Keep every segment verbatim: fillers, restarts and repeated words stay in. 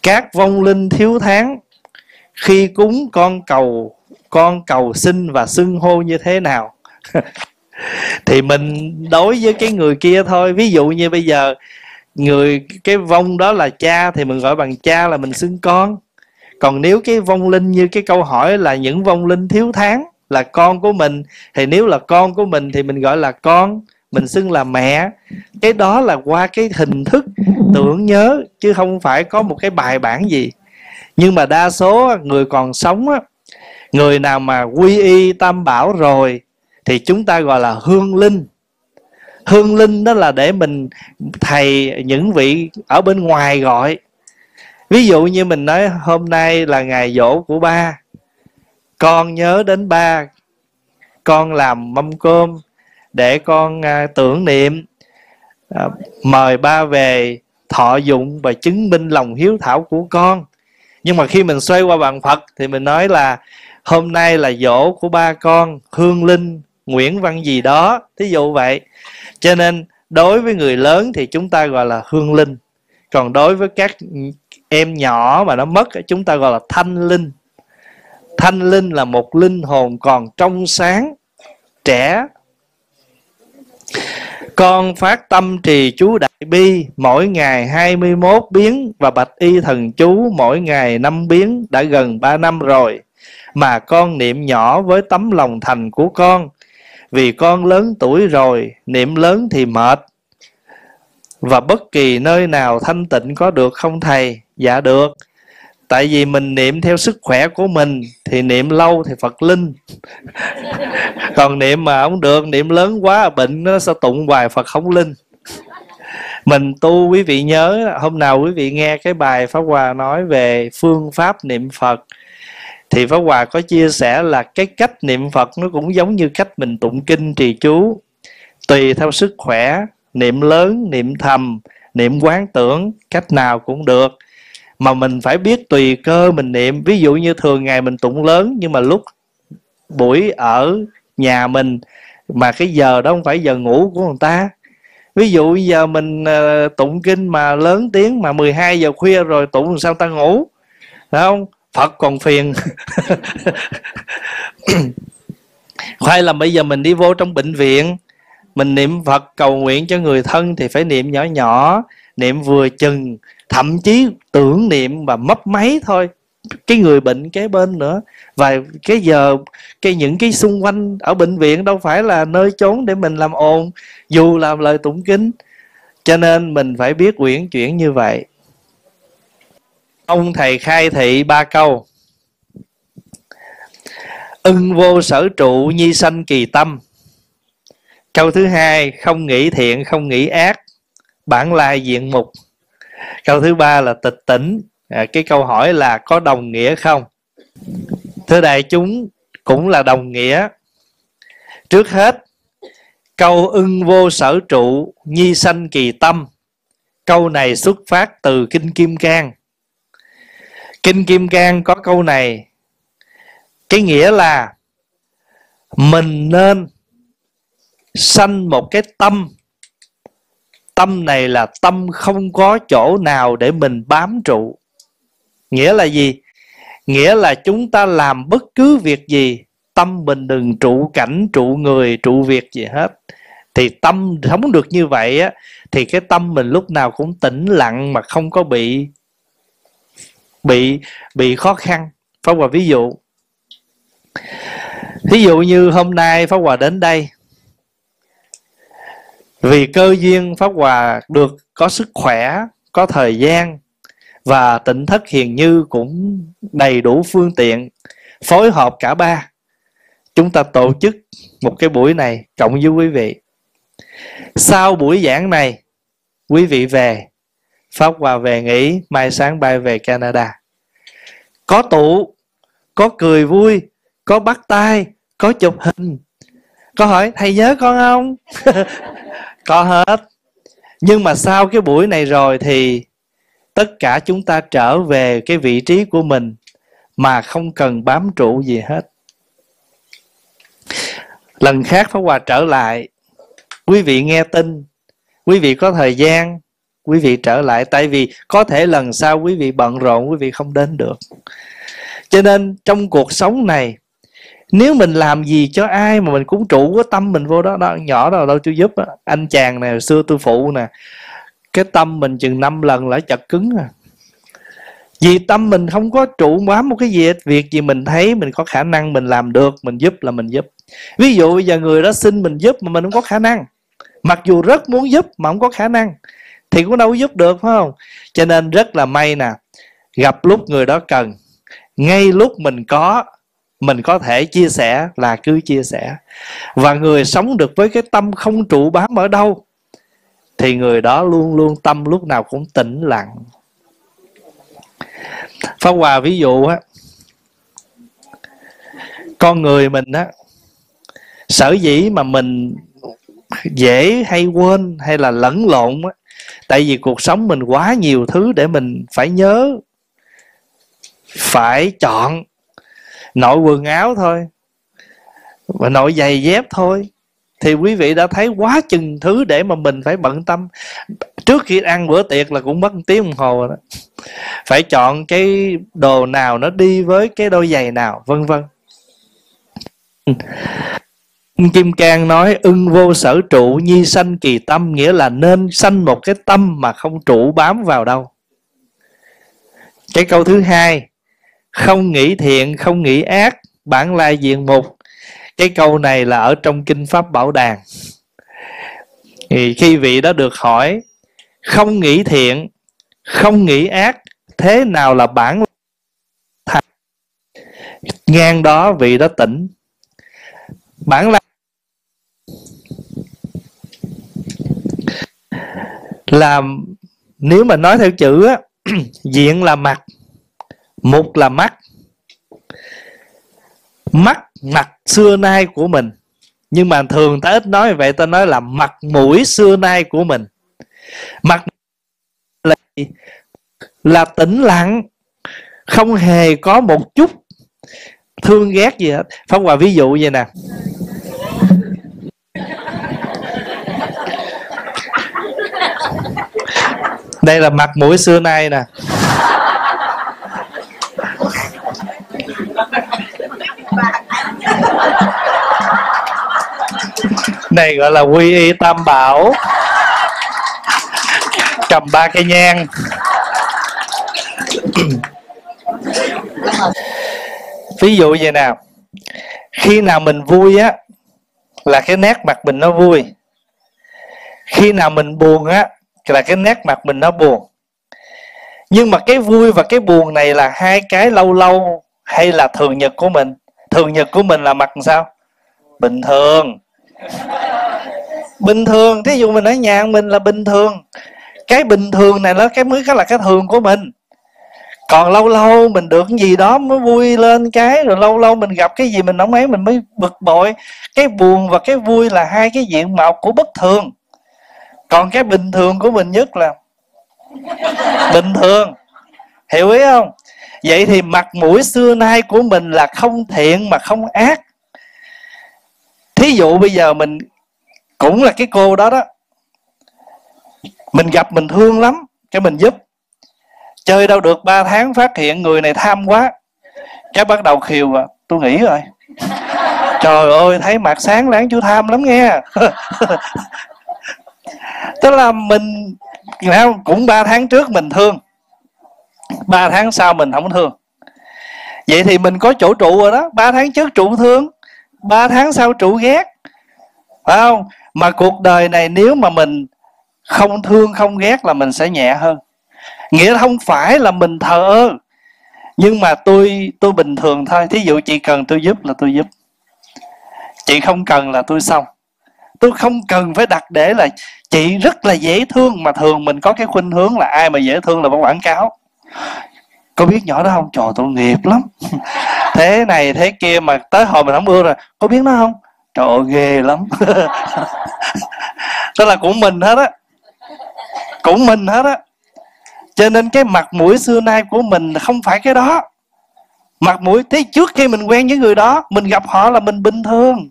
Các vong linh thiếu thán khi cúng con cầu con cầu xin và xưng hô như thế nào? Thì mình đối với cái người kia thôi. Ví dụ như bây giờ người cái vong đó là cha thì mình gọi bằng cha, là mình xưng con. Còn nếu cái vong linh như cái câu hỏi là những vong linh thiếu thán là con của mình, thì nếu là con của mình thì mình gọi là con, mình xưng là mẹ. Cái đó là qua cái hình thức tưởng nhớ, chứ không phải có một cái bài bản gì. Nhưng mà đa số người còn sống á, người nào mà quy y Tam Bảo rồi thì chúng ta gọi là hương linh. Hương linh đó là để mình thầy những vị ở bên ngoài gọi. Ví dụ như mình nói hôm nay là ngày giỗ của ba, con nhớ đến ba, con làm mâm cơm để con uh, tưởng niệm, uh, mời ba về thọ dụng và chứng minh lòng hiếu thảo của con. Nhưng mà khi mình xoay qua bàn Phật thì mình nói là hôm nay là giỗ của ba con hương linh Nguyễn Văn gì đó, thí dụ vậy. Cho nên đối với người lớn thì chúng ta gọi là hương linh, còn đối với các em nhỏ mà nó mất chúng ta gọi là thanh linh. Thanh linh là một linh hồn còn trong sáng, trẻ. Con phát tâm trì chú Đại Bi mỗi ngày hai mươi mốt biến và bạch y thần chú mỗi ngày năm biến đã gần ba năm rồi, mà con niệm nhỏ với tấm lòng thành của con. Vì con lớn tuổi rồi, niệm lớn thì mệt. Và bất kỳ nơi nào thanh tịnh có được không thầy? Dạ được. Tại vì mình niệm theo sức khỏe của mình thì niệm lâu thì Phật linh. Còn niệm mà không được, niệm lớn quá bệnh nó sẽ tụng hoài Phật không linh. Mình tu, quý vị nhớ hôm nào quý vị nghe cái bài Pháp Hòa nói về phương pháp niệm Phật thì Pháp Hòa có chia sẻ là cái cách niệm Phật nó cũng giống như cách mình tụng kinh trì chú. Tùy theo sức khỏe, niệm lớn, niệm thầm, niệm quán tưởng, cách nào cũng được. Mà mình phải biết tùy cơ mình niệm. Ví dụ như thường ngày mình tụng lớn, nhưng mà lúc buổi ở nhà mình mà cái giờ đó không phải giờ ngủ của người ta. Ví dụ giờ mình uh, tụng kinh mà lớn tiếng mà mười hai giờ khuya rồi tụng làm sao ta ngủ, phải không? Phật còn phiền. Hay là bây giờ mình đi vô trong bệnh viện, mình niệm Phật cầu nguyện cho người thân thì phải niệm nhỏ nhỏ, niệm vừa chừng, thậm chí tưởng niệm và mấp máy thôi cái người bệnh kế bên nữa. Và cái giờ cái những cái xung quanh ở bệnh viện đâu phải là nơi chốn để mình làm ồn dù làm lời tụng kinh. Cho nên mình phải biết uyển chuyển như vậy. Ông thầy khai thị ba câu: ưng vô sở trụ, nhi sanh kỳ tâm. Câu thứ hai: không nghĩ thiện không nghĩ ác, bản lai diện mục. Câu thứ ba là tịch tỉnh. À, cái câu hỏi là có đồng nghĩa không? Thưa đại chúng, cũng là đồng nghĩa. Trước hết, câu ưng vô sở trụ, nhi sanh kỳ tâm, câu này xuất phát từ Kinh Kim Cang. Kinh Kim Cang có câu này, cái nghĩa là mình nên sanh một cái tâm. Tâm này là tâm không có chỗ nào để mình bám trụ. Nghĩa là gì? Nghĩa là chúng ta làm bất cứ việc gì, tâm mình đừng trụ cảnh, trụ người, trụ việc gì hết. Thì tâm sống được như vậy á, thì cái tâm mình lúc nào cũng tĩnh lặng mà không có bị bị bị khó khăn. Pháp Hòa ví dụ. Ví dụ như hôm nay Pháp Hòa đến đây, vì cơ duyên Pháp Hòa được có sức khỏe, có thời gian, và Tịnh Thất Hiền Như cũng đầy đủ phương tiện, phối hợp cả ba. Chúng ta tổ chức một cái buổi này cộng với quý vị. Sau buổi giảng này, quý vị về, Pháp Hòa về nghỉ, mai sáng bay về Canada. Có tụ, có cười vui, có bắt tay, có chụp hình, có hỏi thầy nhớ con không? Có hết. Nhưng mà sau cái buổi này rồi thì tất cả chúng ta trở về cái vị trí của mình mà không cần bám trụ gì hết. Lần khác Pháp Hòa trở lại, quý vị nghe tin, quý vị có thời gian, quý vị trở lại. Tại vì có thể lần sau quý vị bận rộn, quý vị không đến được. Cho nên trong cuộc sống này, nếu mình làm gì cho ai mà mình cũng trụ cái tâm mình vô đó, đó nhỏ đâu đâu tôi giúp đó. Anh chàng này hồi xưa tôi phụ nè, cái tâm mình chừng năm lần là chật cứng à. Vì tâm mình không có trụ bám một cái gì hết. Việc gì mình thấy mình có khả năng mình làm được, mình giúp là mình giúp. Ví dụ bây giờ người đó xin mình giúp mà mình không có khả năng, mặc dù rất muốn giúp mà không có khả năng, thì cũng đâu có giúp được, phải không? Cho nên rất là may nè, gặp lúc người đó cần, ngay lúc mình có, mình có thể chia sẻ là cứ chia sẻ. Và người sống được với cái tâm không trụ bám ở đâu, thì người đó luôn luôn tâm lúc nào cũng tĩnh lặng. Pháp Hòa ví dụ á, con người mình á, sở dĩ mà mình dễ hay quên hay là lẫn lộn á, tại vì cuộc sống mình quá nhiều thứ để mình phải nhớ, phải chọn. Nội quần áo thôi, và nội giày dép thôi, thì quý vị đã thấy quá chừng thứ để mà mình phải bận tâm. Trước khi ăn bữa tiệc là cũng mất một tiếng đồng hồ rồi đó. Phải chọn cái đồ nào nó đi với cái đôi giày nào, vân vân. Kim Cang nói ưng vô sở trụ nhi sanh kỳ tâm, nghĩa là nên sanh một cái tâm mà không trụ bám vào đâu. Cái câu thứ hai, không nghĩ thiện không nghĩ ác, bản lai diện mục. Cái câu này là ở trong Kinh Pháp Bảo Đàn. Thì khi vị đó được hỏi không nghĩ thiện không nghĩ ác, thế nào là bản thành, ngang đó vị đó tỉnh. Bản lai là, nếu mà nói theo chữ á, diện là mặt, mục là mắt. Mắt, mặt xưa nay của mình. Nhưng mà thường ta ít nói vậy, ta nói là mặt mũi xưa nay của mình. Mặt là, là tĩnh lặng, không hề có một chút thương ghét gì hết. Pháp Hòa ví dụ vậy nè, đây là mặt mũi xưa nay nè. Này gọi là quy y tam bảo, cầm ba cây nhang. Ví dụ vậy nào, khi nào mình vui á là cái nét mặt mình nó vui, khi nào mình buồn á là cái nét mặt mình nó buồn. Nhưng mà cái vui và cái buồn này là hai cái lâu lâu hay là thường nhật của mình? Thường nhật của mình là mặt làm sao? Bình thường. Bình thường, thí dụ mình ở nhà mình là bình thường. Cái bình thường này nó cái mới cái là cái thường của mình. Còn lâu lâu mình được cái gì đó mới vui lên cái, rồi lâu lâu mình gặp cái gì mình không ấy mình mới bực bội. Cái buồn và cái vui là hai cái diện mạo của bất thường. Còn cái bình thường của mình nhất là bình thường. Hiểu ý không? Vậy thì mặt mũi xưa nay của mình là không thiện mà không ác. Thí dụ bây giờ mình cũng là cái cô đó đó, mình gặp mình thương lắm, cái mình giúp. Chơi đâu được ba tháng phát hiện người này tham quá, cái bắt đầu khiều à, tôi nghỉ rồi. Trời ơi, thấy mặt sáng láng chú tham lắm nghe. Tức là mình cũng ba tháng trước mình thương, ba tháng sau mình không thương. Vậy thì mình có chỗ trụ rồi đó. Ba tháng trước trụ thương, ba tháng sau trụ ghét, phải không? Mà cuộc đời này nếu mà mình không thương không ghét là mình sẽ nhẹ hơn. Nghĩa là không phải là mình thờ ơ, nhưng mà tôi tôi bình thường thôi. Thí dụ chị cần tôi giúp là tôi giúp, chị không cần là tôi xong. Tôi không cần phải đặt để là chị rất là dễ thương. Mà thường mình có cái khuynh hướng là ai mà dễ thương là phải quảng cáo. Có biết nhỏ đó không? Trời, tội nghiệp lắm. Thế này thế kia mà tới hồi mình không ưa rồi. Có biết nó không? Trời ơi, ghê lắm. Tức là cũng mình hết á, cũng mình hết á. Cho nên cái mặt mũi xưa nay của mình không phải cái đó. Mặt mũi, thế trước khi mình quen với người đó, mình gặp họ là mình bình thường.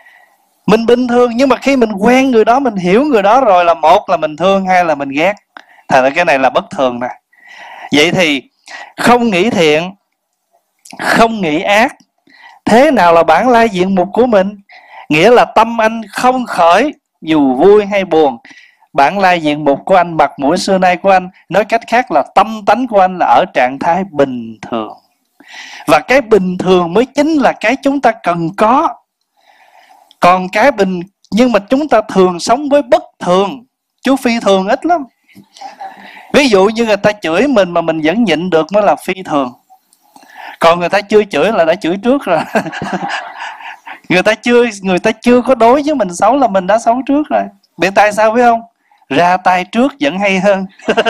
Mình bình thường, nhưng mà khi mình quen người đó, mình hiểu người đó rồi là một là mình thương, hai là mình ghét. Thành ra cái này là bất thường nè. Vậy thì không nghĩ thiện, không nghĩ ác, thế nào là bản lai diện mục của mình? Nghĩa là tâm anh không khởi dù vui hay buồn. Bản lai diện mục của anh, mặt mũi xưa nay của anh, nói cách khác là tâm tánh của anh là ở trạng thái bình thường. Và cái bình thường mới chính là cái chúng ta cần có. Còn cái bình, nhưng mà chúng ta thường sống với bất thường, chú phi thường ít lắm. Ví dụ như người ta chửi mình mà mình vẫn nhịn được mới là phi thường. Còn người ta chưa chửi là đã chửi trước rồi. Người ta chưa người ta chưa có đối với mình xấu là mình đã xấu trước rồi. Biết tại sao biết không? Ra tay trước vẫn hay hơn.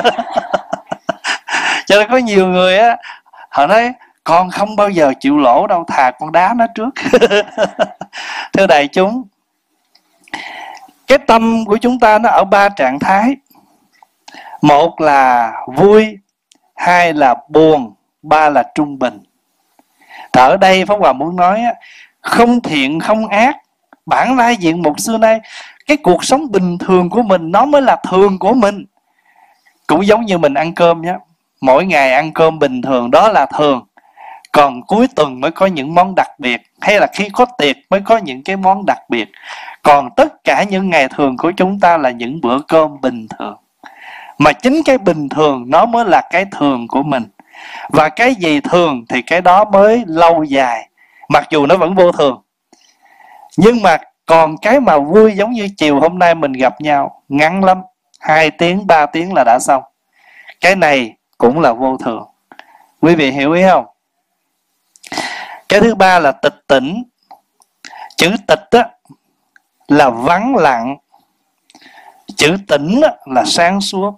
Cho nên có nhiều người á, họ nói con không bao giờ chịu lỗ đâu, thà con đá nó trước. Thưa đại chúng, cái tâm của chúng ta nó ở ba trạng thái. Một là vui, hai là buồn, ba là trung bình. Thì ở đây Pháp Hòa muốn nói á, không thiện không ác, bản lai diện mục xưa nay, cái cuộc sống bình thường của mình nó mới là thường của mình. Cũng giống như mình ăn cơm nhé, mỗi ngày ăn cơm bình thường đó là thường. Còn cuối tuần mới có những món đặc biệt, hay là khi có tiệc mới có những cái món đặc biệt. Còn tất cả những ngày thường của chúng ta là những bữa cơm bình thường. Mà chính cái bình thường nó mới là cái thường của mình. Và cái gì thường thì cái đó mới lâu dài, mặc dù nó vẫn vô thường. Nhưng mà còn cái mà vui giống như chiều hôm nay mình gặp nhau, ngắn lắm, hai tiếng, ba tiếng là đã xong. Cái này cũng là vô thường. Quý vị hiểu ý không? Cái thứ ba là tịch tỉnh. Chữ tịch á, là vắng lặng. Chữ tỉnh á, là sáng suốt.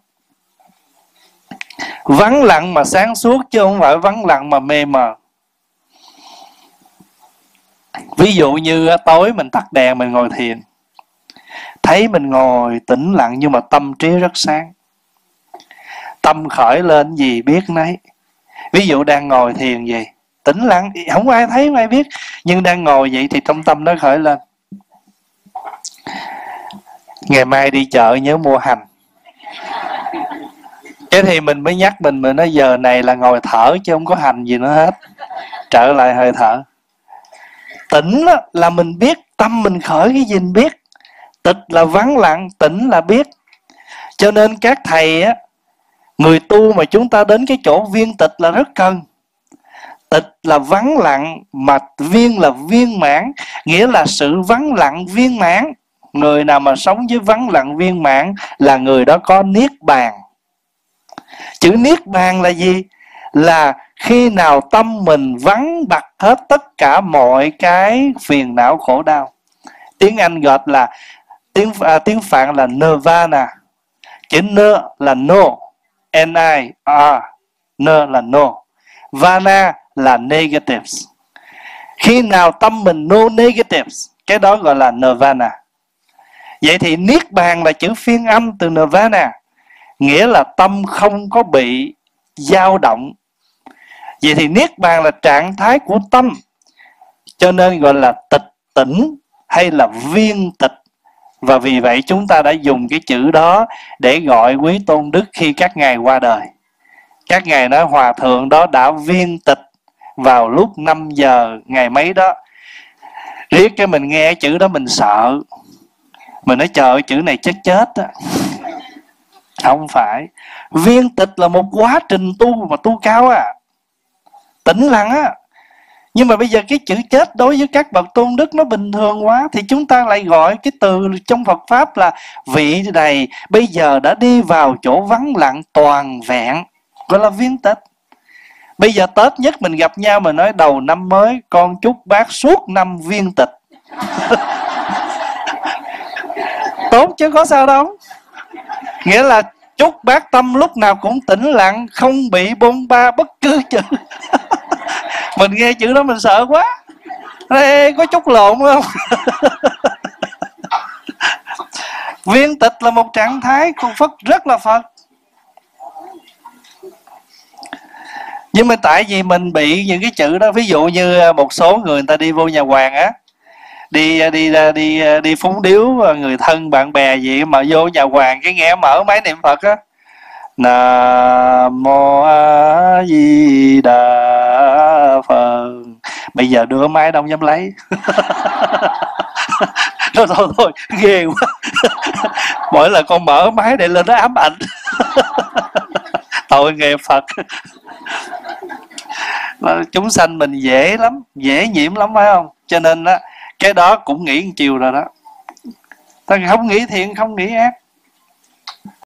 Vắng lặng mà sáng suốt, chứ không phải vắng lặng mà mê mờ. Ví dụ như tối mình tắt đèn mình ngồi thiền, thấy mình ngồi tĩnh lặng nhưng mà tâm trí rất sáng. Tâm khởi lên gì biết nấy. Ví dụ đang ngồi thiền vậy, tĩnh lặng, không ai thấy, không ai biết, nhưng đang ngồi vậy thì trong tâm nó khởi lên: ngày mai đi chợ nhớ mua hành. Cái thì mình mới nhắc mình, mình nói giờ này là ngồi thở chứ không có hành gì nữa hết. Trở lại hơi thở. Tỉnh là mình biết, tâm mình khởi cái gì mình biết. Tịch là vắng lặng, tỉnh là biết. Cho nên các thầy á, người tu mà chúng ta đến cái chỗ viên tịch là rất cần. Tịch là vắng lặng, mà viên là viên mãn, nghĩa là sự vắng lặng viên mãn. Người nào mà sống với vắng lặng viên mãn là người đó có niết bàn. Chữ niết bàn là gì? Là khi nào tâm mình vắng bặt hết tất cả mọi cái phiền não khổ đau. Tiếng Anh gọi là, tiếng, à, tiếng Phạn là nirvana. Chữ nơ là no, N I R, nơ là no, vana là negatives. Khi nào tâm mình no negatives, cái đó gọi là nirvana. Vậy thì niết bàn là chữ phiên âm từ nirvana, nghĩa là tâm không có bị dao động. Vậy thì niết bàn là trạng thái của tâm, cho nên gọi là tịch tỉnh hay là viên tịch. Và vì vậy chúng ta đã dùng cái chữ đó để gọi quý tôn đức khi các ngài qua đời. Các ngài nói hòa thượng đó đã viên tịch vào lúc năm giờ ngày mấy đó. Riết cái mình nghe cái chữ đó mình sợ, mình nói trời ơi, chữ này chết chết á. Không phải. Viên tịch là một quá trình tu mà tu cao à, tĩnh lặng á. Nhưng mà bây giờ cái chữ chết đối với các bậc tôn đức nó bình thường quá, thì chúng ta lại gọi cái từ trong Phật Pháp là vị này bây giờ đã đi vào chỗ vắng lặng toàn vẹn, gọi là viên tịch. Bây giờ Tết nhất mình gặp nhau mà nói đầu năm mới con chúc bác suốt năm viên tịch. Tốt chứ có sao đâu. Nghĩa là chúc bác tâm lúc nào cũng tĩnh lặng, không bị bôn ba bất cứ chữ. Mình nghe chữ đó mình sợ quá. Ê, có chút lộn không? Viên tịch là một trạng thái của Phật, rất là Phật. Nhưng mà tại vì mình bị những cái chữ đó, ví dụ như một số người, người ta đi vô nhà hoàng á, đi đi đi đi phúng điếu người thân bạn bè gì mà vô nhà hoàng cái nghe mở máy niệm Phật á, Nam Mô A Di Đà Phật. Bây giờ đưa máy đâu dám lấy. Thôi thôi thôi, ghê quá. Mỗi lần con mở máy để lên nó ám ảnh. Tội nghiệp Phật. Chúng sanh mình dễ lắm, dễ nhiễm lắm phải không? Cho nên á, cái đó cũng nghĩ một chiều rồi đó. Ta không nghĩ thiện, không nghĩ ác.